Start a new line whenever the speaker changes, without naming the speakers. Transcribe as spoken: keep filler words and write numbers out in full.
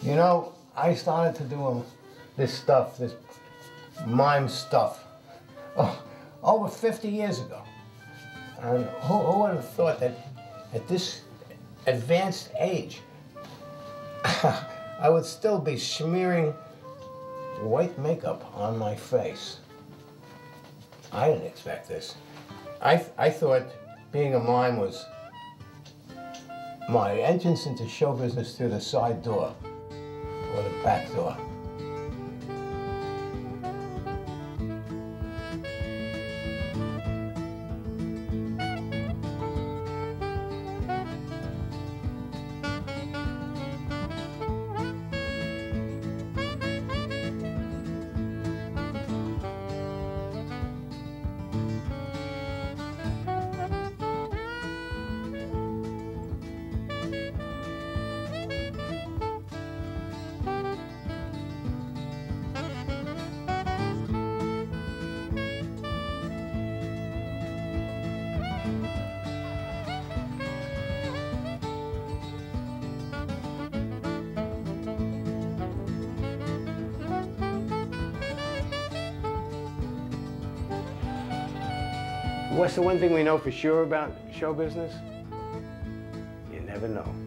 You know, I started to do um, this stuff, this mime stuff, oh, over fifty years ago. And who, who would have thought that at this advanced age, I would still be smearing white makeup on my face? I didn't expect this. I, th I thought being a mime was my entrance into show business through the side door or the back door. What's the one thing we know for sure about show business? You never know.